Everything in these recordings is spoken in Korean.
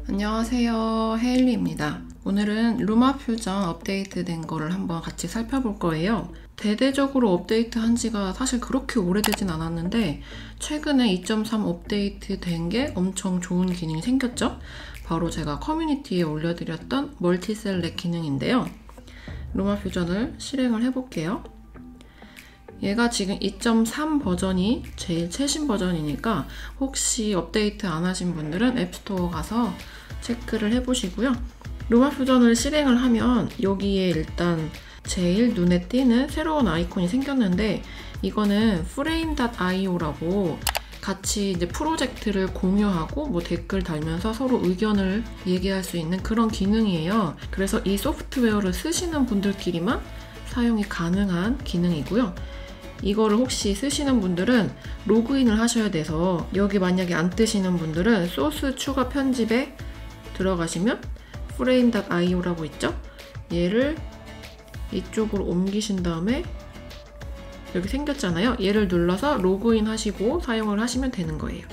안녕하세요, 헤일리입니다. 오늘은 루마퓨전 업데이트된 거를 한번 같이 살펴볼 거예요. 대대적으로 업데이트한 지가 사실 그렇게 오래되진 않았는데 최근에 2.3 업데이트 된 게 엄청 좋은 기능이 생겼죠? 바로 제가 커뮤니티에 올려드렸던 멀티셀렉 기능인데요. 루마퓨전을 실행을 해볼게요. 얘가 지금 2.3 버전이 제일 최신 버전이니까 혹시 업데이트 안 하신 분들은 앱스토어 가서 체크를 해보시고요. 루마퓨전을 실행을 하면 여기에 일단 제일 눈에 띄는 새로운 아이콘이 생겼는데 이거는 frame.io라고 같이 이제 프로젝트를 공유하고 뭐 댓글 달면서 서로 의견을 얘기할 수 있는 그런 기능이에요. 그래서 이 소프트웨어를 쓰시는 분들끼리만 사용이 가능한 기능이고요. 이거를 혹시 쓰시는 분들은 로그인을 하셔야 돼서 여기 만약에 안 뜨시는 분들은 소스 추가 편집에 들어가시면 frame.io라고 있죠? 얘를 이쪽으로 옮기신 다음에 여기 생겼잖아요. 얘를 눌러서 로그인 하시고 사용을 하시면 되는 거예요.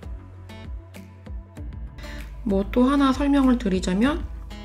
뭐 또 하나 설명을 드리자면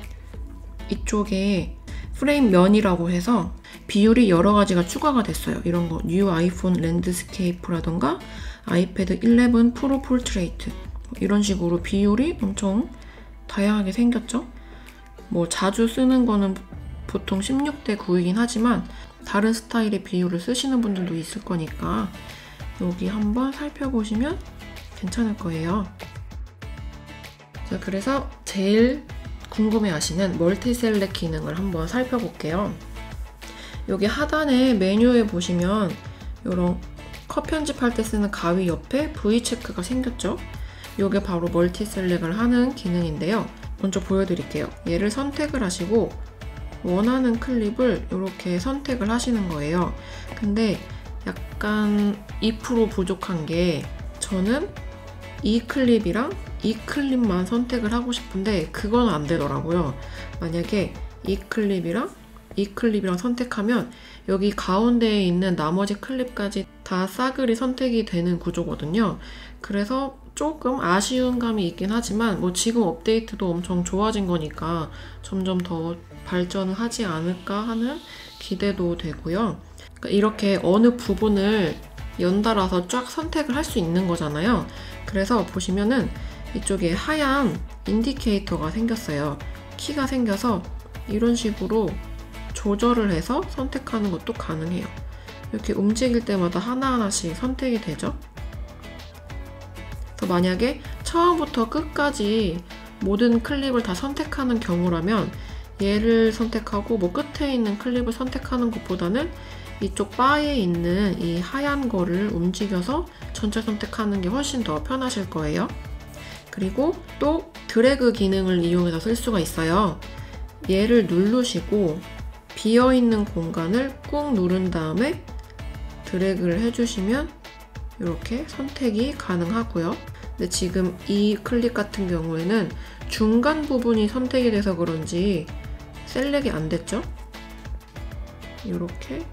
이쪽에 프레임 면이라고 해서 비율이 여러 가지가 추가가 됐어요. 이런 거 뉴 아이폰 랜드스케이프라던가 아이패드 11 프로 포트레이트 이런 식으로 비율이 엄청 다양하게 생겼죠. 뭐 자주 쓰는 거는 보통 16대 9이긴 하지만 다른 스타일의 비율을 쓰시는 분들도 있을 거니까 여기 한번 살펴보시면 괜찮을 거예요. 자, 그래서 제일 궁금해하시는 멀티셀렉 기능을 한번 살펴볼게요. 여기 하단에 메뉴에 보시면 이런 컷 편집할 때 쓰는 가위 옆에 V 체크가 생겼죠? 이게 바로 멀티셀렉을 하는 기능인데요. 먼저 보여드릴게요. 얘를 선택을 하시고 원하는 클립을 이렇게 선택을 하시는 거예요. 근데 약간 2% 부족한 게 저는 이 클립이랑 이 클립만 선택을 하고 싶은데 그건 안 되더라고요. 만약에 이 클립이랑 이 클립이랑 선택하면 여기 가운데에 있는 나머지 클립까지 다 싸그리 선택이 되는 구조거든요. 그래서 조금 아쉬운 감이 있긴 하지만 뭐 지금 업데이트도 엄청 좋아진 거니까 점점 더 발전을 하지 않을까 하는 기대도 되고요. 그러니까 이렇게 어느 부분을 연달아서 쫙 선택을 할 수 있는 거잖아요. 그래서 보시면은 이쪽에 하얀 인디케이터가 생겼어요. 키가 생겨서 이런 식으로 조절을 해서 선택하는 것도 가능해요. 이렇게 움직일 때마다 하나하나씩 선택이 되죠. 그래서 만약에 처음부터 끝까지 모든 클립을 다 선택하는 경우라면 얘를 선택하고 뭐 끝에 있는 클립을 선택하는 것보다는 이쪽 바에 있는 이 하얀 거를 움직여서 전체 선택하는 게 훨씬 더 편하실 거예요. 그리고 또 드래그 기능을 이용해서 쓸 수가 있어요. 얘를 누르시고 비어있는 공간을 꾹 누른 다음에 드래그를 해주시면 이렇게 선택이 가능하고요. 근데 지금 이 클립 같은 경우에는 중간 부분이 선택이 돼서 그런지 셀렉이 안 됐죠? 이렇게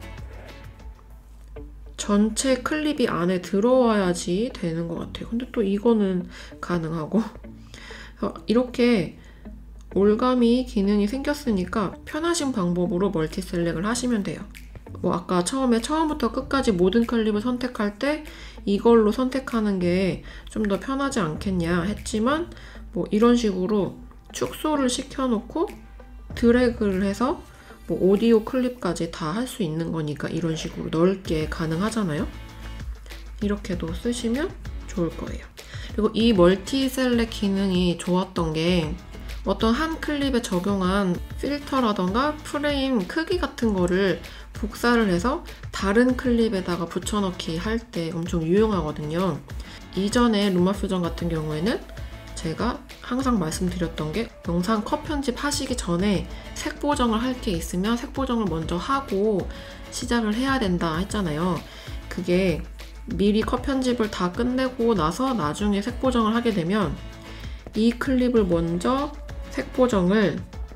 전체 클립이 안에 들어와야지 되는 것 같아요. 근데 또 이거는 가능하고 이렇게 올가미 기능이 생겼으니까 편하신 방법으로 멀티셀렉을 하시면 돼요. 뭐 아까 처음부터 끝까지 모든 클립을 선택할 때 이걸로 선택하는 게 좀 더 편하지 않겠냐 했지만 뭐 이런 식으로 축소를 시켜놓고 드래그를 해서 뭐 오디오 클립까지 다 할 수 있는 거니까 이런 식으로 넓게 가능하잖아요. 이렇게도 쓰시면 좋을 거예요. 그리고 이 멀티셀렉 기능이 좋았던 게 어떤 한 클립에 적용한 필터라던가 프레임 크기 같은 거를 복사를 해서 다른 클립에다가 붙여넣기 할 때 엄청 유용하거든요. 이전에 루마퓨전 같은 경우에는 제가 항상 말씀드렸던 게 영상 컷 편집 하시기 전에 색 보정을 할 게 있으면 색 보정을 먼저 하고 시작을 해야 된다 했잖아요. 그게 미리 컷 편집을 다 끝내고 나서 나중에 색 보정을 하게 되면 이 클립을 먼저 색 보정을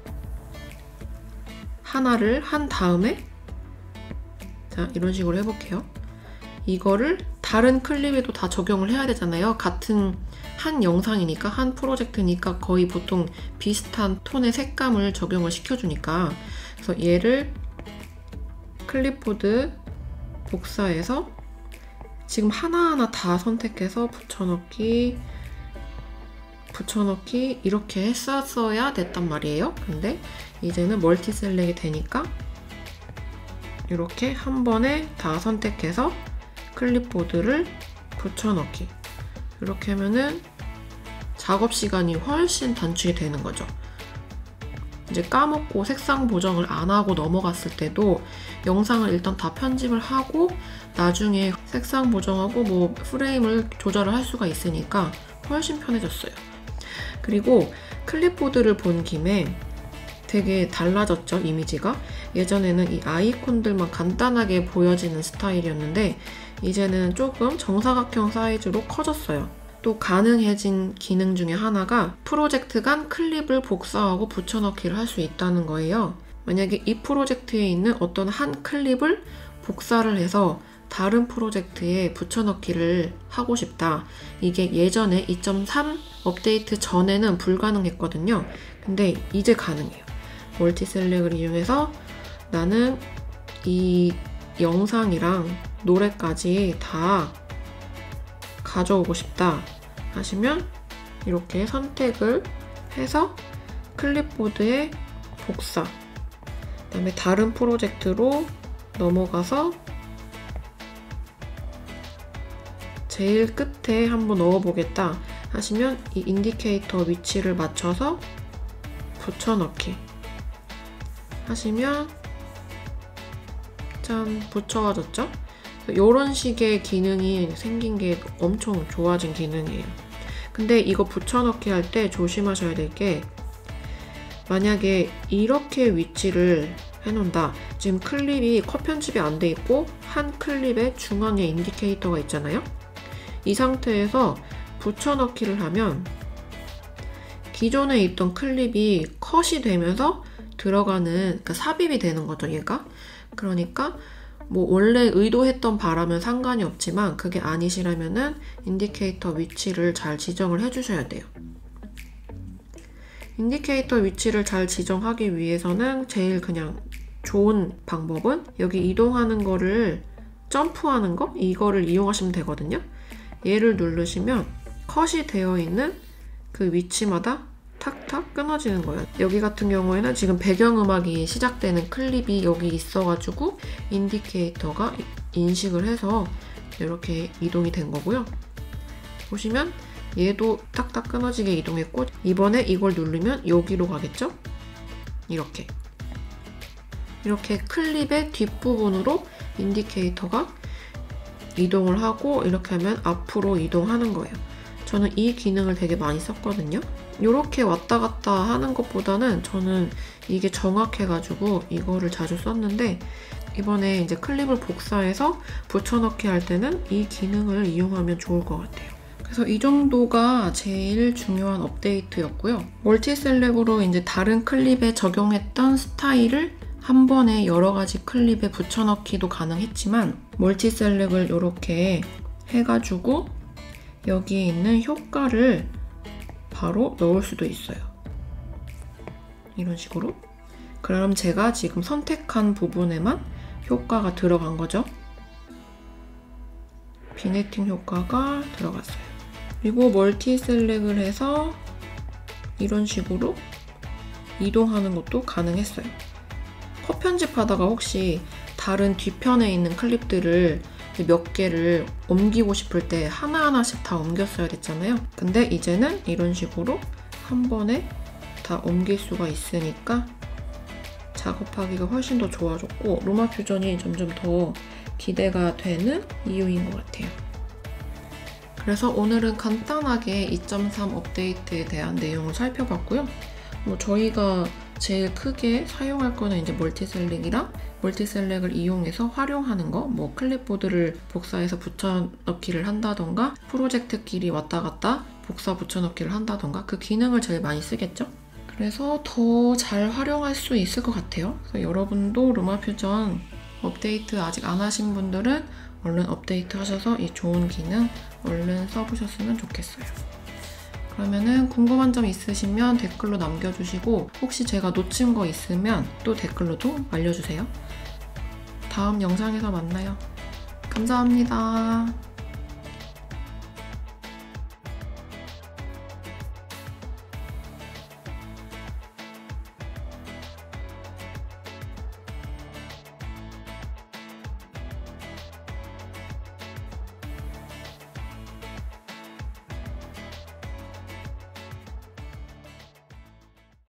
하나를 한 다음에 자, 이런 식으로 해볼게요. 이거를 다른 클립에도 다 적용을 해야 되잖아요. 같은 한 영상이니까, 한 프로젝트니까 거의 보통 비슷한 톤의 색감을 적용을 시켜주니까, 그래서 얘를 클립보드 복사해서 지금 하나하나 다 선택해서 붙여넣기 이렇게 했었어야 됐단 말이에요. 근데 이제는 멀티 셀렉이 되니까 이렇게 한 번에 다 선택해서 클립보드를 붙여넣기, 이렇게 하면은 작업 시간이 훨씬 단축이 되는 거죠. 이제 까먹고 색상 보정을 안 하고 넘어갔을 때도 영상을 일단 다 편집을 하고 나중에 색상 보정하고 뭐 프레임을 조절을 할 수가 있으니까 훨씬 편해졌어요. 그리고 클립보드를 본 김에 되게 달라졌죠, 이미지가. 예전에는 이 아이콘들만 간단하게 보여지는 스타일이었는데 이제는 조금 정사각형 사이즈로 커졌어요. 또 가능해진 기능 중에 하나가 프로젝트 간 클립을 복사하고 붙여넣기를 할 수 있다는 거예요. 만약에 이 프로젝트에 있는 어떤 한 클립을 복사를 해서 다른 프로젝트에 붙여넣기를 하고 싶다. 이게 예전에 2.3 업데이트 전에는 불가능했거든요. 근데 이제 가능해요. 멀티 셀렉을 이용해서 나는 이 영상이랑 노래까지 다 가져오고 싶다 하시면 이렇게 선택을 해서 클립보드에 복사, 그 다음에 다른 프로젝트로 넘어가서 제일 끝에 한번 넣어보겠다 하시면 이 인디케이터 위치를 맞춰서 붙여넣기 하시면 짠, 붙여졌죠? 이런 식의 기능이 생긴 게 엄청 좋아진 기능이에요. 근데 이거 붙여넣기 할 때 조심하셔야 될 게, 만약에 이렇게 위치를 해놓는다. 지금 클립이 컷 편집이 안 돼 있고 한 클립의 중앙에 인디케이터가 있잖아요. 이 상태에서 붙여넣기를 하면 기존에 있던 클립이 컷이 되면서 들어가는, 그러니까 삽입이 되는 거죠, 얘가. 그러니까 뭐 원래 의도했던 바라면 상관이 없지만 그게 아니시라면은 인디케이터 위치를 잘 지정을 해주셔야 돼요. 인디케이터 위치를 잘 지정하기 위해서는 제일 그냥 좋은 방법은 여기 이동하는 거를, 점프하는 거? 이거를 이용하시면 되거든요. 얘를 누르시면 컷이 되어 있는 그 위치마다 탁탁 끊어지는 거예요. 여기 같은 경우에는 지금 배경음악이 시작되는 클립이 여기 있어가지고 인디케이터가 인식을 해서 이렇게 이동이 된 거고요. 보시면 얘도 탁탁 끊어지게 이동했고, 이번에 이걸 누르면 여기로 가겠죠? 이렇게 클립의 뒷부분으로 인디케이터가 이동을 하고 이렇게 하면 앞으로 이동하는 거예요. 저는 이 기능을 되게 많이 썼거든요. 이렇게 왔다 갔다 하는 것보다는 저는 이게 정확해가지고 이거를 자주 썼는데, 이번에 이제 클립을 복사해서 붙여넣기 할 때는 이 기능을 이용하면 좋을 것 같아요. 그래서 이 정도가 제일 중요한 업데이트였고요. 멀티 셀렉으로 이제 다른 클립에 적용했던 스타일을 한 번에 여러 가지 클립에 붙여넣기도 가능했지만, 멀티 셀렉을 이렇게 해가지고 여기에 있는 효과를 바로 넣을 수도 있어요. 이런 식으로. 그럼 제가 지금 선택한 부분에만 효과가 들어간 거죠. 비네팅 효과가 들어갔어요. 그리고 멀티 셀렉을 해서 이런 식으로 이동하는 것도 가능했어요. 컷 편집하다가 혹시 다른 뒤편에 있는 클립들을 몇 개를 옮기고 싶을 때 하나하나씩 다 옮겼어야 됐잖아요. 근데 이제는 이런 식으로 한 번에 다 옮길 수가 있으니까 작업하기가 훨씬 더 좋아졌고, 루마 퓨전이 점점 더 기대가 되는 이유인 것 같아요. 그래서 오늘은 간단하게 2.3 업데이트에 대한 내용을 살펴봤고요. 뭐 저희가 제일 크게 사용할 거는 이제 멀티셀렉이랑 멀티셀렉을 이용해서 활용하는 거, 뭐 클립보드를 복사해서 붙여넣기를 한다던가, 프로젝트끼리 왔다 갔다 복사 붙여넣기를 한다던가, 그 기능을 제일 많이 쓰겠죠? 그래서 더 잘 활용할 수 있을 것 같아요. 그래서 여러분도 루마 퓨전 업데이트 아직 안 하신 분들은 얼른 업데이트 하셔서 이 좋은 기능 얼른 써보셨으면 좋겠어요. 그러면은 궁금한 점 있으시면 댓글로 남겨주시고 혹시 제가 놓친 거 있으면 또 댓글로도 알려주세요. 다음 영상에서 만나요. 감사합니다.